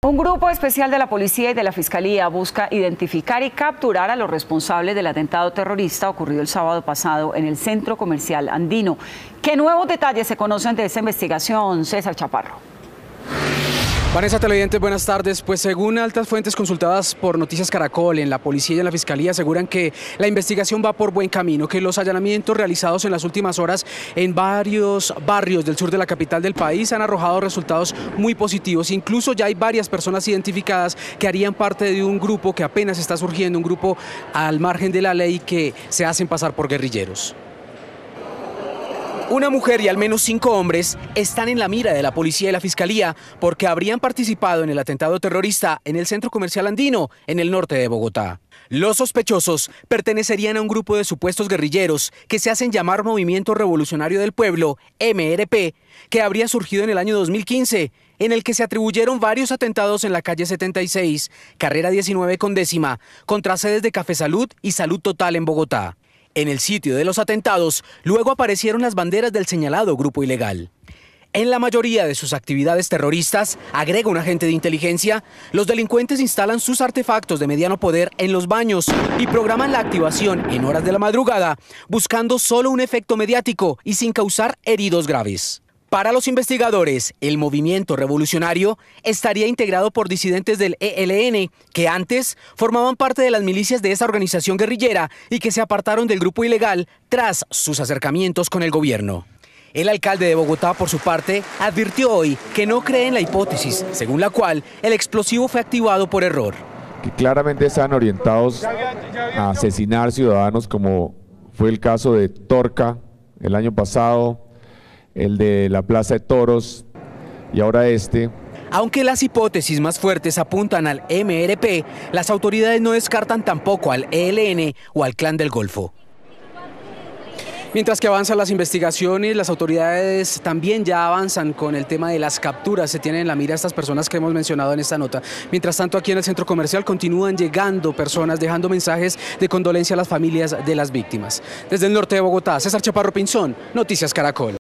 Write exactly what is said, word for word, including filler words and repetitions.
Un grupo especial de la policía y de la fiscalía busca identificar y capturar a los responsables del atentado terrorista ocurrido el sábado pasado en el centro comercial andino. ¿Qué nuevos detalles se conocen de esta investigación? César Chaparro. Vanessa, televidentes, buenas tardes. Pues según altas fuentes consultadas por Noticias Caracol, en la policía y en la fiscalía aseguran que la investigación va por buen camino, que los allanamientos realizados en las últimas horas en varios barrios del sur de la capital del país han arrojado resultados muy positivos. Incluso ya hay varias personas identificadas que harían parte de un grupo que apenas está surgiendo, un grupo al margen de la ley que se hacen pasar por guerrilleros. Una mujer y al menos cinco hombres están en la mira de la policía y la fiscalía porque habrían participado en el atentado terrorista en el centro comercial andino, en el norte de Bogotá. Los sospechosos pertenecerían a un grupo de supuestos guerrilleros que se hacen llamar Movimiento Revolucionario del Pueblo, M R P, que habría surgido en el año dos mil quince, en el que se atribuyeron varios atentados en la calle setenta y seis, carrera diecinueve con décima, contra sedes de Café Salud y Salud Total en Bogotá. En el sitio de los atentados, luego aparecieron las banderas del señalado grupo ilegal. En la mayoría de sus actividades terroristas, agrega un agente de inteligencia, los delincuentes instalan sus artefactos de mediano poder en los baños y programan la activación en horas de la madrugada, buscando solo un efecto mediático y sin causar heridos graves. Para los investigadores, el movimiento revolucionario estaría integrado por disidentes del E L N, que antes formaban parte de las milicias de esa organización guerrillera y que se apartaron del grupo ilegal tras sus acercamientos con el gobierno. El alcalde de Bogotá, por su parte, advirtió hoy que no cree en la hipótesis, según la cual el explosivo fue activado por error. Que claramente están orientados a asesinar ciudadanos, como fue el caso de Torca el año pasado, el de la Plaza de Toros y ahora este. Aunque las hipótesis más fuertes apuntan al M R P, las autoridades no descartan tampoco al E L N o al Clan del Golfo. Mientras que avanzan las investigaciones, las autoridades también ya avanzan con el tema de las capturas. Se tienen en la mira a estas personas que hemos mencionado en esta nota. Mientras tanto, aquí en el centro comercial continúan llegando personas, dejando mensajes de condolencia a las familias de las víctimas. Desde el norte de Bogotá, César Chaparro Pinzón, Noticias Caracol.